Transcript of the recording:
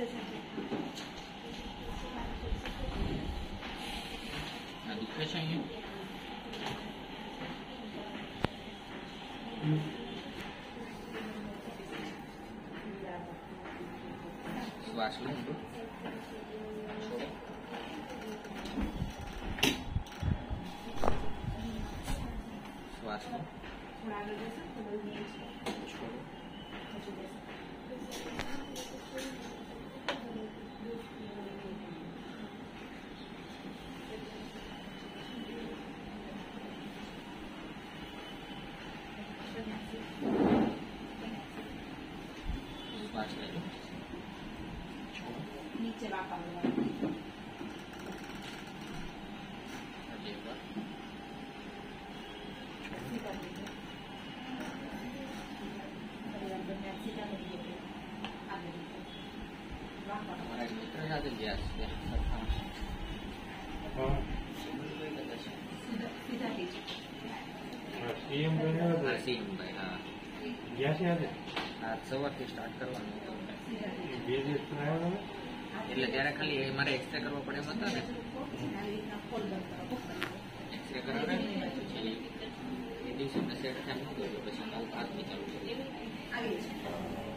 दुखे છે અહીંયા શ્વાસ લો શ્વાસ લો श्वास ले लो नीचे रखा हुआ हमारा मित्र સાથે ગયા છે सीधा पीछे सीएम बने सीएम भाई हाँ ગયા છે આજે આ સવારથી સ્ટાર્ટ કરવાનું હતું બે દિવસ આવ્યો એટલે ત્યારે ખાલી મારે એક્સરે કરવો પડે એમ હતા ને એક્સરે કરાવે પછી એ દિવસે સેટ થાય મૂકી દો પછી નવું હાથ ચાલુ કરી